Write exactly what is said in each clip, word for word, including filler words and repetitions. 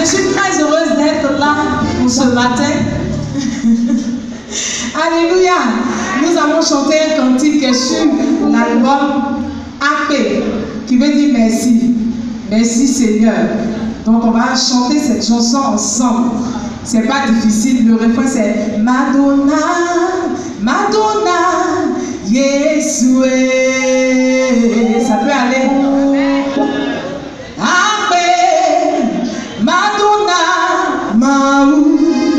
je suis très heureuse d'être là pour ce matin. Alléluia. Nous avons chanté un cantique sur l'album A P, qui veut dire merci. Merci Seigneur. Donc on va chanter cette chanson ensemble. C'est pas difficile. Le refrain c'est Madonna, Madonna, Yeshua. Ça peut aller. Amen, Madonna, Maou.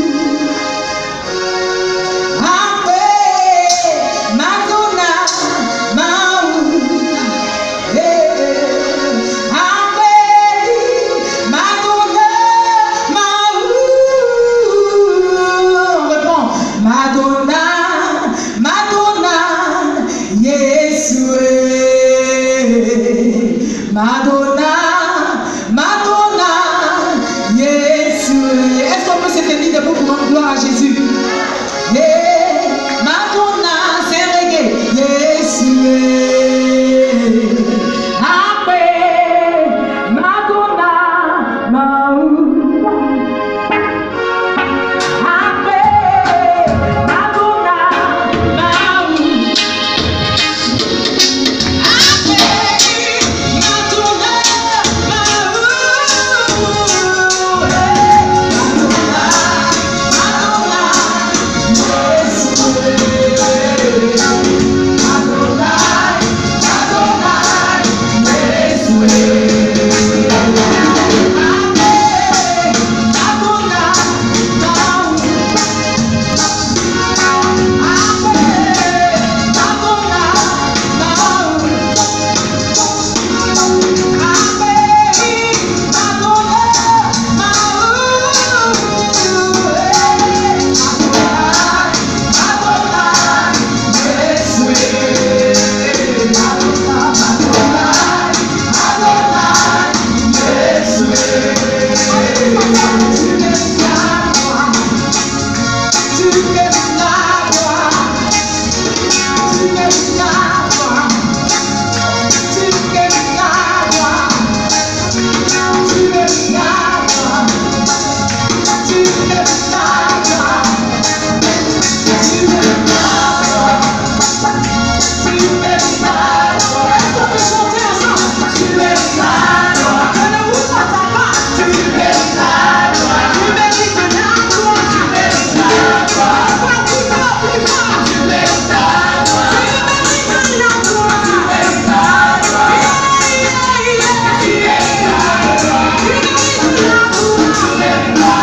Madonna, Madonna, Yeshua. Est-ce qu'on peut se tenir debout pour rendre gloire à Jésus? Yeah. Madonna, c'est reggae. Yeshua. Après, Madonna, Maou. Après, Madonna, Maou. Yeah.